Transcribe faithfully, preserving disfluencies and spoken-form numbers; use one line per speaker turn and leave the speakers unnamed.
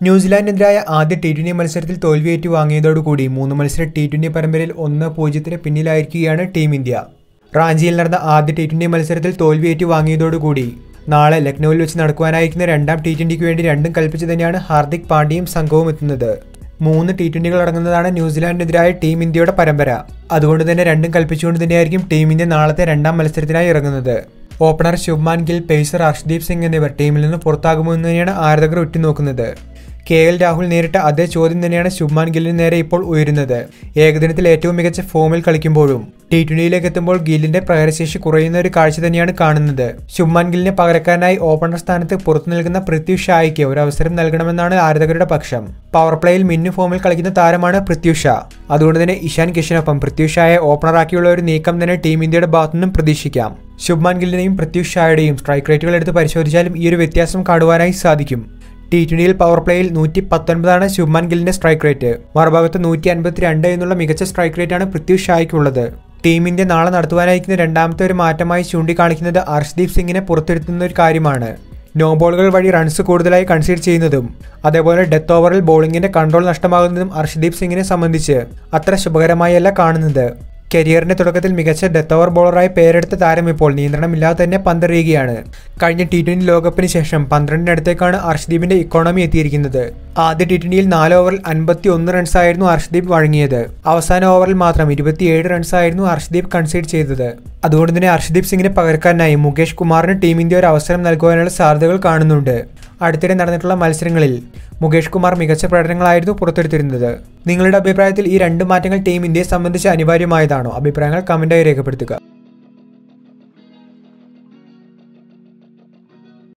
ന്യൂസിലാൻഡിനെതിരായ ആദ്യ T twenty മത്സരത്തിൽ തോൽവി ഏറ്റുവാങ്ങിയതോടുകൂടി മൂന്ന് മത്സര ടി ട്വന്റി പരമ്പരയിൽ ഒന്ന് പൂജ്യത്തിന് പിന്നിലായിരിക്കുകയാണ് ടീം ഇന്ത്യ. റാഞ്ചിയിൽ നടന്ന ആദ്യ ടി ട്വന്റി മത്സരത്തിൽ തോൽവി ഏറ്റുവാങ്ങിയതോടുകൂടി നാളെ ലക്നൌവിൽ വെച്ച് നടക്കുവാനായിരിക്കുന്ന രണ്ടാം ടി ട്വന്റിക്ക് വേണ്ടി രണ്ടും കൽപ്പിച്ച് തന്നെയാണ് ഹാർദിക് പാണ്ഡ്യയും സംഘവും എത്തുന്നത്. മൂന്ന് ടി ട്വന്റികൾ അടങ്ങുന്നതാണ് ന്യൂസിലാൻഡിനെതിരായ ടീം ഇന്ത്യയുടെ പരമ്പര. അതുകൊണ്ട് തന്നെ രണ്ടും കൽപ്പിച്ചുകൊണ്ട് തന്നെയായിരിക്കും ടീം ഇന്ത്യ നാളത്തെ രണ്ടാം മത്സരത്തിനായി ഇറങ്ങുന്നത്. ഓപ്പണർ ശുഭ്മാൻ ഗിൽ, പേസർ അർഷ്ദീപ് സിംഗ് എന്നിവർ ടീമിൽ നിന്ന് പുറത്താകുമോ എന്ന് തന്നെയാണ് ആരാധകർ ഉറ്റുനോക്കുന്നത്. കെ എൽ രാഹുൽ നേരിട്ട അതേ ചോദ്യം തന്നെയാണ് ശുഭ്മാൻ ഗില്ലിന് നേരെ ഇപ്പോൾ ഉയരുന്നത്. ഏകദിനത്തിൽ ഏറ്റവും മികച്ച ഫോമിൽ കളിക്കുമ്പോഴും ടി ട്വന്റിയിലേക്ക് എത്തുമ്പോൾ ഗില്ലിന്റെ പ്രഹരശേഷി കുറയുന്ന ഒരു കാഴ്ച തന്നെയാണ് കാണുന്നത്. ശുഭ്മാൻ ഗില്ലിന് പകരക്കാരനായി ഓപ്പണർ സ്ഥാനത്ത് പുറത്തു നിൽക്കുന്ന പൃഥ്വി ഷായ്ക്ക് ഒരു അവസരം നൽകണമെന്നാണ് ആരാധകരുടെ പക്ഷം. പവർ പ്ലേയിൽ മിന്നു ഫോമിൽ കളിക്കുന്ന താരമാണ് പൃഥ്വി ഷാ. അതുകൊണ്ട് തന്നെ ഇഷാൻ കിഷനൊപ്പം പൃഥ്വി ഷായെ ഓപ്പണറാക്കിയുള്ള ഒരു നീക്കം തന്നെ ടീം ഇന്ത്യയുടെ ഭാഗത്തുനിന്നും പ്രതീക്ഷിക്കാം. ശുഭ്മാൻ ഗില്ലിനെയും പൃഥ്വി ഷായുടെയും സ്ട്രൈക്ക് റേറ്റുകൾ എടുത്ത് പരിശോധിച്ചാലും ഈ ഒരു വ്യത്യാസം കാണുവാനായി സാധിക്കും. ടി ട്വന്റിയിൽ പവർ പ്ലേയിൽ നൂറ്റി പത്തൊൻപതാണ് ശുഭ്മാൻ ഗില്ലിന്റെ സ്ട്രൈക്ക് റേറ്റ്. മറുഭാഗത്ത് നൂറ്റി അൻപത്തി രണ്ട് എന്നുള്ള മികച്ച സ്ട്രൈക്ക് റേറ്റാണ് പൃഥ്വി ഷായ്ക്കുള്ളത്. ടീം ഇന്ത്യ നാളെ നടത്തുവാനായിരിക്കുന്ന രണ്ടാമത്തെ ഒരു മാറ്റമായി ചൂണ്ടിക്കാണിക്കുന്നത് അർഷ്ദീപ് സിംഗിനെ പുറത്തെടുത്തുന്ന ഒരു കാര്യമാണ്. നോ ബോളുകൾ വഴി റൺസ് കൂടുതലായി കൺസീഡ് ചെയ്യുന്നതും അതേപോലെ ഡെത്ത് ഓവറിൽ ബോളിംഗിന്റെ കൺട്രോൾ നഷ്ടമാകുന്നതും അർഷ്ദീപ് സിംഗിനെ സംബന്ധിച്ച് അത്ര ശുഭകരമായല്ല കാണുന്നത്. കരിയറിന്റെ തുടക്കത്തിൽ മികച്ച ഡെത്ത് ഓവർ ബോളറായി പേരെടുത്ത താരം ഇപ്പോൾ നിയന്ത്രണമില്ലാതെ തന്നെ പന്തെറിയുകയാണ്. കഴിഞ്ഞ ടി ട്വന്റി ലോകകപ്പിന് ശേഷം പന്ത്രണ്ടിനടുത്തേക്കാണ് അർഷ്ദീപിന്റെ ഇക്കോണമി എത്തിയിരിക്കുന്നത്. ആദ്യ ടി ട്വന്റിയിൽ നാല് ഓവറിൽ അൻപത്തി ഒന്ന് റൺസായിരുന്നു അർഷ്ദീപ് വഴങ്ങിയത്. അവസാന ഓവറിൽ മാത്രം ഇരുപത്തിയേഴ് റൺസായിരുന്നു അർഷ്ദീപ് കൺസീഡ് ചെയ്തത്. അതുകൊണ്ട് തന്നെ അർഷ്ദീപ് സിംഗിനെ പകരക്കാരനായി മുകേഷ് കുമാറിന് ടീം ഇന്ത്യ ഒരു അവസരം നൽകുവാനുള്ള സാധ്യതകൾ കാണുന്നുണ്ട്. അടുത്തിടെ നടന്നിട്ടുള്ള മത്സരങ്ങളിൽ മുകേഷ് കുമാർ മികച്ച പ്രകടനങ്ങളായിരുന്നു പുറത്തെടുത്തിരുന്നത്. നിങ്ങളുടെ അഭിപ്രായത്തിൽ ഈ രണ്ട് മാറ്റങ്ങൾ ടീം ഇന്ത്യയെ സംബന്ധിച്ച് അനിവാര്യമായതാണോ? അഭിപ്രായങ്ങൾ കമന്റായി രേഖപ്പെടുത്തുക.